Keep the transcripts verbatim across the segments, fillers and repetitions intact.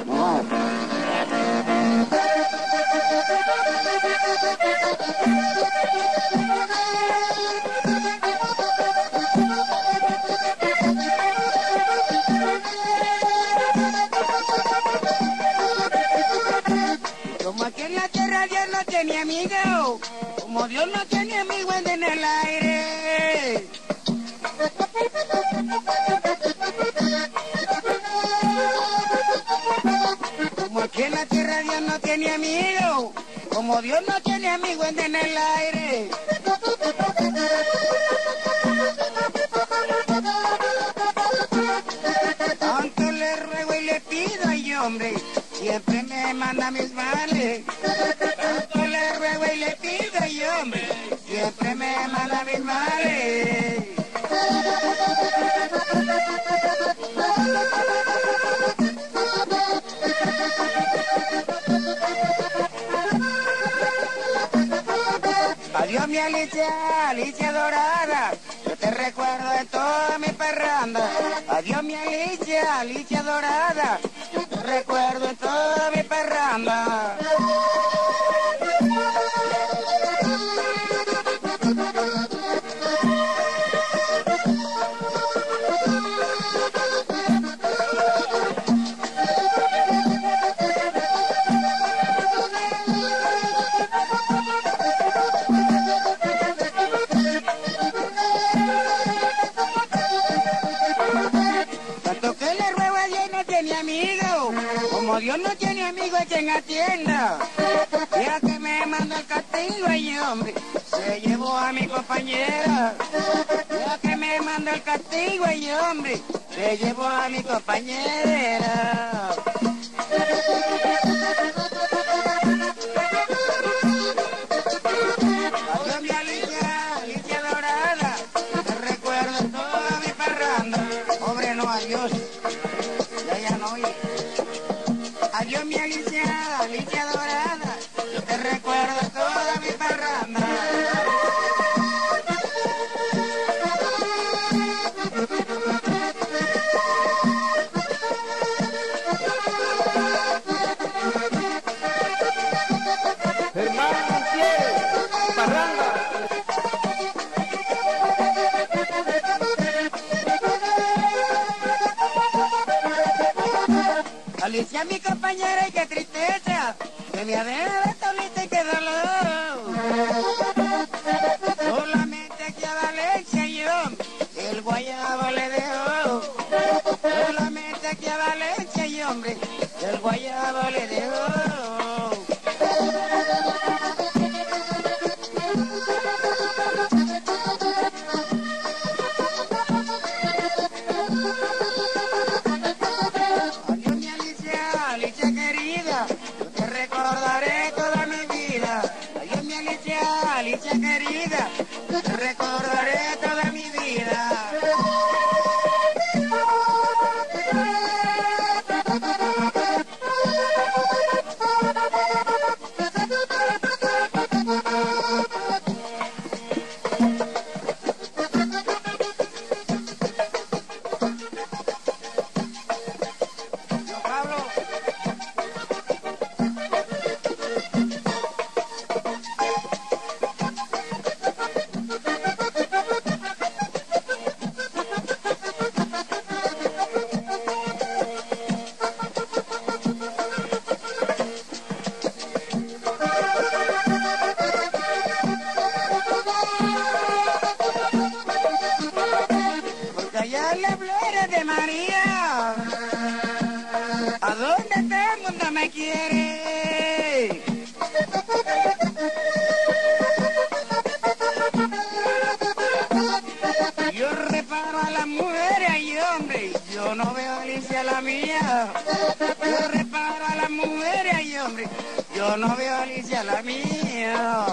No. Como aquí en la tierra Dios no tiene amigo, como Dios no tiene amigo en el aire. Como aquí en la tierra Dios no tiene amigo, como Dios no tiene amigo en el aire. Tanto le ruego y le pido, ay hombre, siempre me manda mis males. Tanto le ruego y le pido, ay hombre, siempre me manda mis males. Adiós mi Alicia, Alicia dorada, yo te recuerdo de toda mi parranda. Adiós mi Alicia, Alicia dorada, yo te recuerdo de toda mi parranda. Como Dios no tiene amigo, es quien atienda. Ya que me manda el castigo, ay hombre, se llevó a mi compañera. Ya que me manda el castigo, ay hombre, se llevó a mi compañera. Adiós mi Alicia, Alicia dorada, te recuerdo toda mi parranda. Hombre, no, adiós. Ya, ya no, oye. Adiós mi Alicia, Alicia dorada, yo te recuerdo toda mi parranda. Hermano fiel, parranda. Alicia mi compañera y qué tristeza, que me adena de tolita y qué dolor. Solamente aquí a Valencia yo, el guayabo le dejó. Solamente aquí a Valencia y hombre, el guayabo le dejó. Alicia querida, yo te recordaré toda mi vida. Adiós mi Alicia, Alicia querida, yo te recordaré toda mi vida. De María, ¿a dónde todo el mundo me quiere? Yo reparo a las mujeres, ay hombre, yo no veo a Alicia la mía. Yo reparo a las mujeres, ay hombre, yo no veo a Alicia la mía.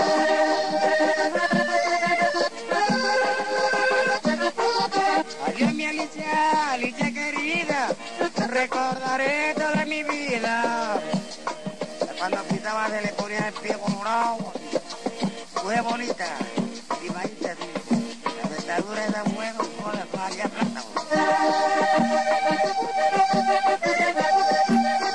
Adiós mi Alicia, Alicia querida, te recordaré toda mi vida. Cuando pisaba se le ponía el pie colorado, fue bonita, y maíta, la dentadura era buena, no le valía plata.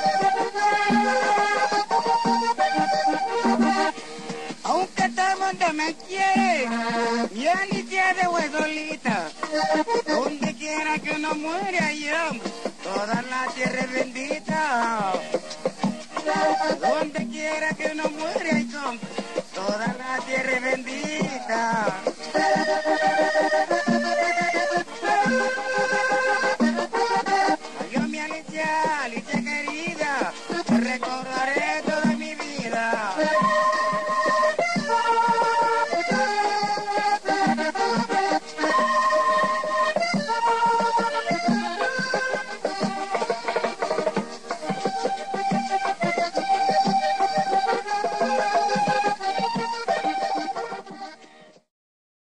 que uno muere, ay, hombre, toda la tierra es bendita. Donde quiera que uno muere, ay, hombre, toda la tierra es bendita.